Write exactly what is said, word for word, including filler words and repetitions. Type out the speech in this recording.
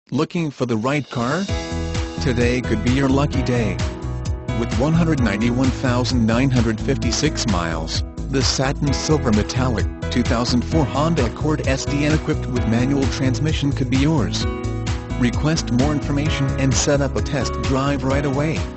Looking for the right car? Today could be your lucky day. With one hundred ninety-one thousand nine hundred fifty-six miles, the satin silver metallic two thousand four Honda Accord S D N equipped with manual transmission could be yours. Request more information and set up a test drive right away.